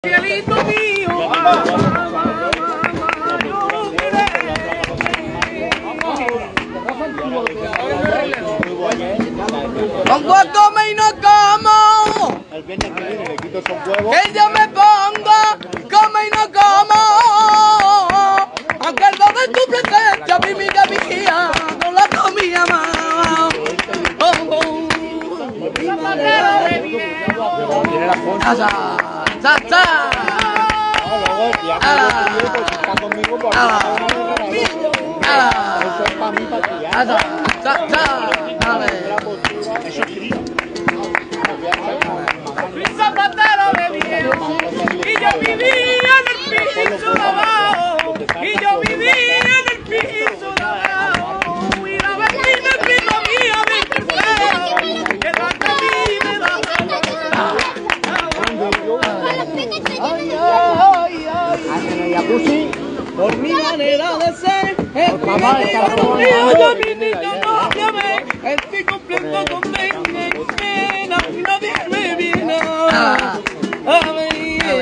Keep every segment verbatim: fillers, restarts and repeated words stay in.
Cielito mío, pongo a comer y no como, que yo me pongo, come y no como, aunque el don de tu presencia, mi vida mía, no la comía más. Oh, oh. ¡Cha, cha! Mi zapatero me viejo y yo vivía en el piso de abajo, y yo vivía en el piso de abajo, y la vecina prima mía me feo, que tanto a mí me da. Por mi manera de ser, el mío, yo mi niño no llame, estoy cumpliendo con mi pena, y nadie me viene a ver.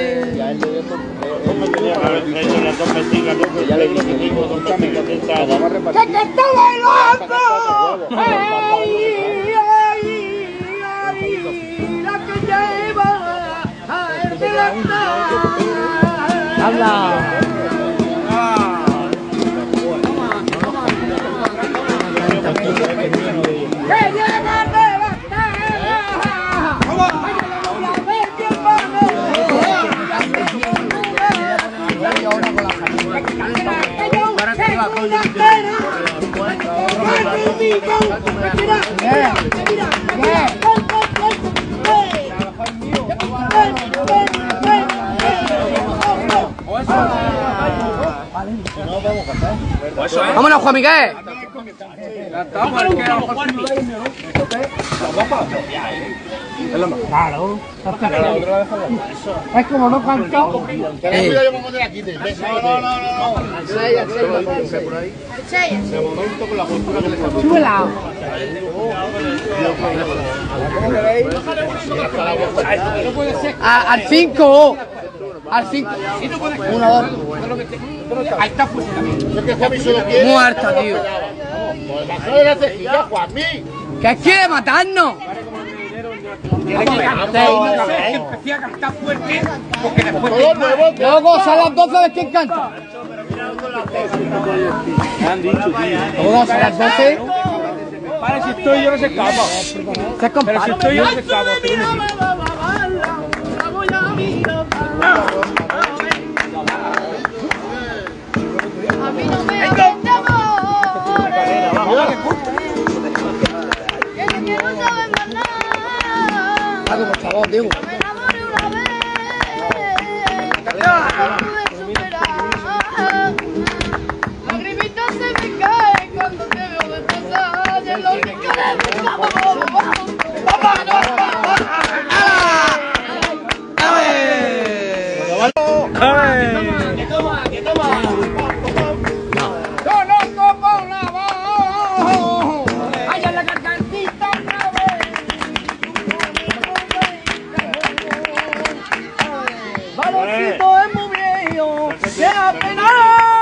¡Que te está bailando! ¡Ay, ay, ay! La que lleva a el delantal. ¡Habla! ¡Que llega de la tierra! ¡La bestia hermano! ¡Vámonos, Juan Miguel! Claro. Es como no cantó. Eh. No, no, no, no. El seis, el seis. El seis. De momento con la postura que le cambió. Súbela. Al cinco. Al cinco. Uno, dos. Ahí está fuerte también. Muerta, tío. ¿Qué quiere matarnos? Quiere que cante y no sé, que empecé a cantar fuerte porque después te luego sale a las doce de quién canta. Luego sale a las doce. Para si estoy yo no se escapa. Pero si estoy yo no se escapa. A mí no me hablen de amor, que de que no saben más nada. Algo, por favor, digo. Me enamoré una vez, no pude superar. Lagrimitas se me caen cuando te veo destrozada, y en los rincones de mi cama, vamos, vamos, vamos. Baloncito es muy viejo, se ha penado.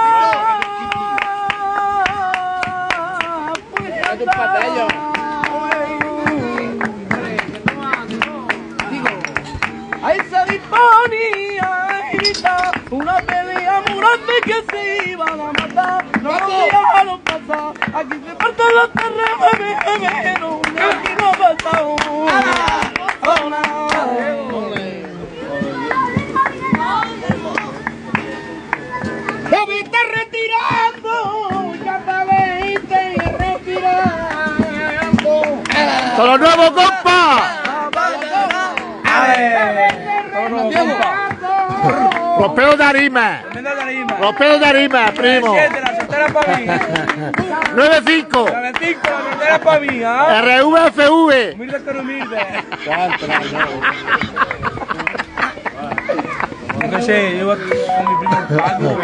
Digo, ahí se disponía a gritar una pelea muy grande que se iban a matar. No lo dejaron pasar, aquí se parten los terrenos, y aquí no ha pasado. ¡Te viste retirando! ¡Ya te viste retirando! ¡Son los nuevos, compa! Los pelos de arima. Los pelos de arima, primo. La soltera para mí. nueve cinco. nueve cinco, la soltera para mí, ¿ah? R V F V. Humilde pero humilde. No sé, yo voy con mi primo Paco.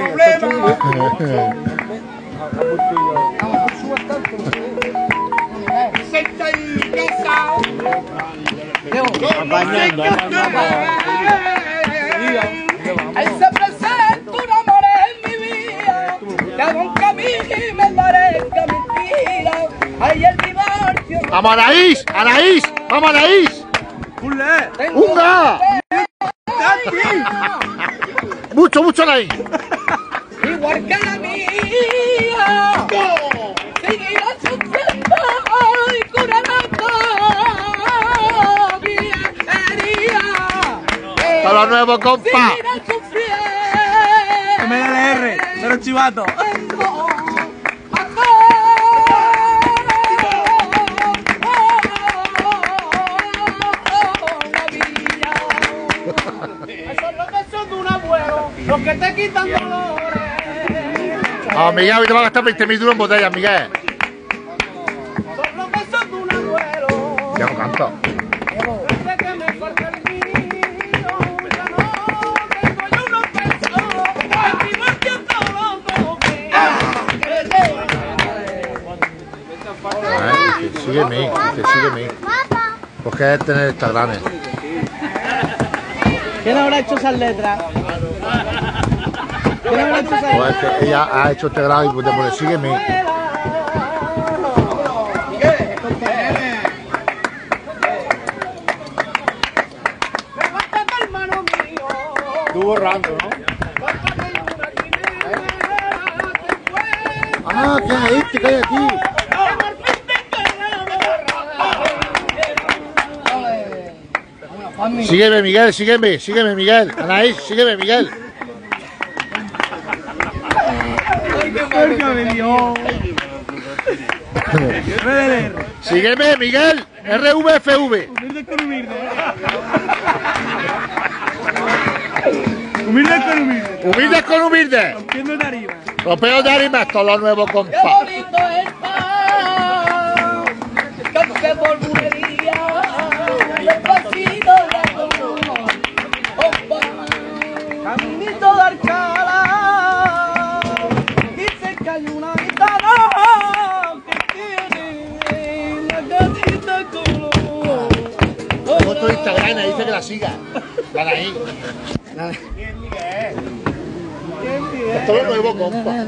Senta y casado. Apañando. ¡Vamos, Anaís! ¡Anaís! ¡Vamos, Anaís! ¡Unga! ¡Mucho, mucho, Anaís! Igual que la mía, seguirá sufriendo y curará todavía herida. ¡Hasta lo nuevo, compa! Seguirá sufriendo. M L R, pero chivato. Son los besos de un abuelo, los que te quitan dolores. Ah, Miguel, hoy te va a gastar veinte mil duros en botellas, Miguel. Son los besos de un abuelo. Ya no canto. Desde que me falta el mío, ya no tengo yo unos besos. Escribo el tiempo loco que Dice, sígueme, dice, sígueme. Porque es tener Instagrames. ¿Quién habrá hecho esas letras? ¿Quién habrá hecho esas Pues letras? es que ella ha hecho este grado y pues te pone sígueme. Tú borrando, ¿no? Ah, ¿qué hay este que hay aquí? Sígueme, Miguel, sígueme, sígueme, Miguel. Anaís, sígueme, Miguel. ¡Válgame Dios! M L R. Sígueme, Miguel. R V F V. Humilde con humilde. Humilde con humilde. Humildes con humildes. Rompiendo tarima. Rompeos de arima, esto es lo nuevo, Qué compa. bonito el pan, que por bulería, despacito ya como opa, caminito de Alcalá, dice que hay una gitana que tiene la gatita color. Tengo tu Instagram y dice que la siga. Van ahí. Esto es lo nuevo, compa. R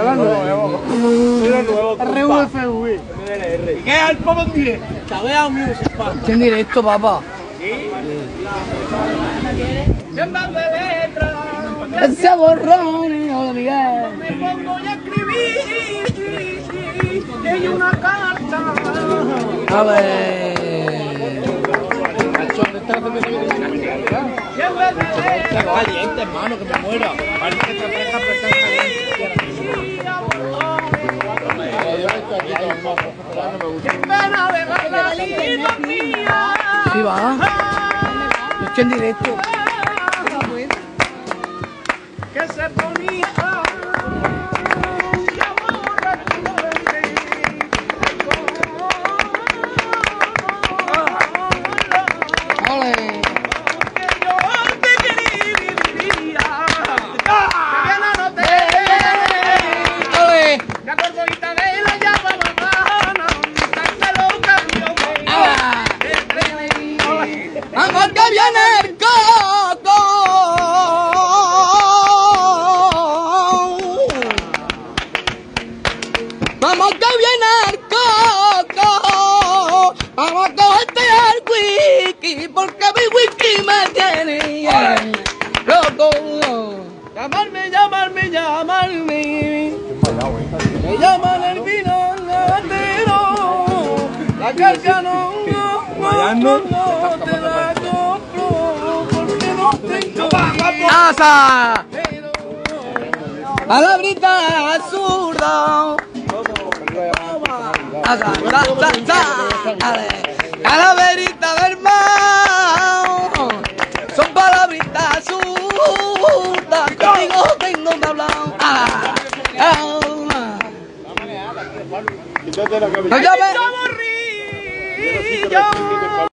V F V. ¿Qué es el poco en directo? Cabea music, pa. En directo, papá. Ese borrón, hijo de Miguel. Me pongo a escribir que hay una carta. A ver. Caliente, hermano, que me muera. Parece que te deja apretar Qué pena de Margarita mía. Sí, va. Estoy en directo. Que se ponía. ¡Vamos que viene el coco! ¡Vamos que viene el coco! ¡Vamos que este el wiki! Porque mi wiki me tiene loco. Llamarme, llamarme, llamarme. Me llaman el vino latero. La carga no, no, no, no te la compro porque no tengo ¡Asa! Palabrita zurda. ¡Asa! ¡Sa, sa, sa! Calaverita del mar. Son palabritas zurdas. Contigo tengo que hablar. ¡Ah! ¡Ah! ¡No llames!